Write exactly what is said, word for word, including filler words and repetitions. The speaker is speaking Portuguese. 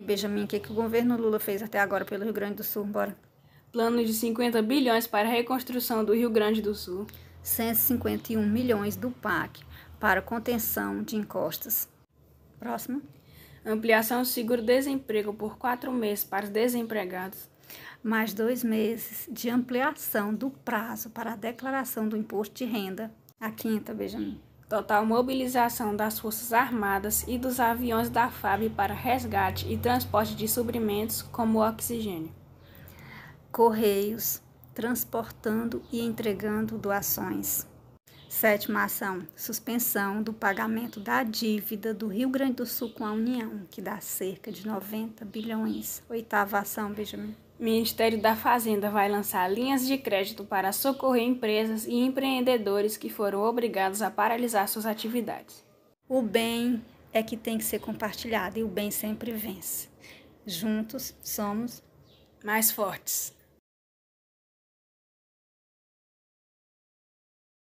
Benjamin, o que, que o governo Lula fez até agora pelo Rio Grande do Sul? Bora. Plano de cinquenta bilhões para a reconstrução do Rio Grande do Sul. cento e cinquenta e um milhões do P A C para contenção de encostas. Próximo. Ampliação do seguro-desemprego por quatro meses para os desempregados. Mais dois meses de ampliação do prazo para a declaração do imposto de renda. A quinta, Benjamin. Total mobilização das Forças Armadas e dos aviões da F A B para resgate e transporte de suprimentos como oxigênio. Correios, transportando e entregando doações. Sétima ação, suspensão do pagamento da dívida do Rio Grande do Sul com a União, que dá cerca de noventa bilhões. Oitava ação, Benjamin. Ministério da Fazenda vai lançar linhas de crédito para socorrer empresas e empreendedores que foram obrigados a paralisar suas atividades. O bem é que tem que ser compartilhado e o bem sempre vence. Juntos somos mais fortes.